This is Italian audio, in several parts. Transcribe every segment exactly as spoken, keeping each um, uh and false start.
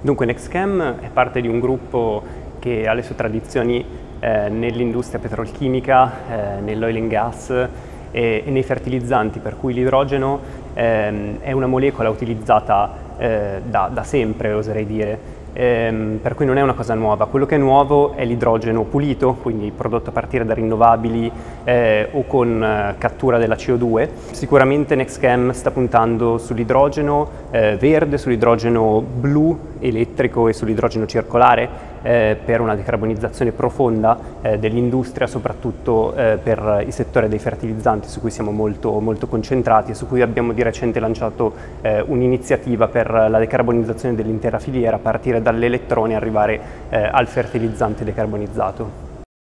Dunque NextChem è parte di un gruppo che ha le sue tradizioni eh, nell'industria petrolchimica, eh, nell'oil and gas e, e nei fertilizzanti, per cui l'idrogeno eh, è una molecola utilizzata eh, da, da sempre, oserei dire. Ehm, per cui non è una cosa nuova. Quello che è nuovo è l'idrogeno pulito, quindi prodotto a partire da rinnovabili eh, o con eh, cattura della C O due. Sicuramente NextChem sta puntando sull'idrogeno eh, verde, sull'idrogeno blu elettrico e sull'idrogeno circolare eh, per una decarbonizzazione profonda eh, dell'industria, soprattutto eh, per il settore dei fertilizzanti, su cui siamo molto, molto concentrati e su cui abbiamo di recente lanciato eh, un'iniziativa per la decarbonizzazione dell'intera filiera a partire dall'elettrone arrivare eh, al fertilizzante decarbonizzato.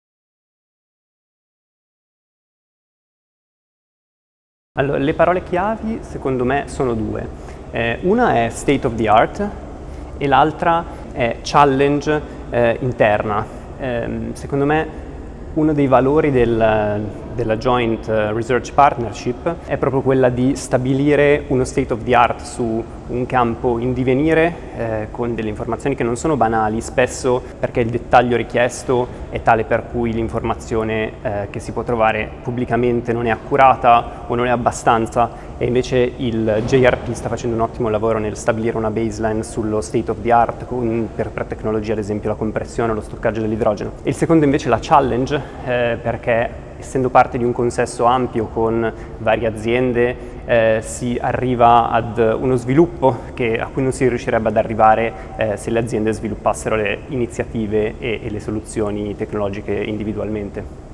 Allora, le parole chiavi secondo me sono due. Eh, una è state of the art e l'altra è challenge eh, interna. Eh, secondo me uno dei valori del, della Joint Research Partnership è proprio quella di stabilire uno state of the art su un campo in divenire eh, con delle informazioni che non sono banali, spesso perché il dettaglio richiesto è tale per cui l'informazione eh, che si può trovare pubblicamente non è accurata o non è abbastanza, e invece il J R P sta facendo un ottimo lavoro nel stabilire una baseline sullo state of the art con, per, per tecnologie, ad esempio la compressione o lo stoccaggio dell'idrogeno. Il secondo invece è la challenge, eh, perché essendo parte di un consesso ampio con varie aziende eh, si arriva ad uno sviluppo che, a cui non si riuscirebbe ad arrivare eh, se le aziende sviluppassero le iniziative e, e le soluzioni tecnologiche individualmente.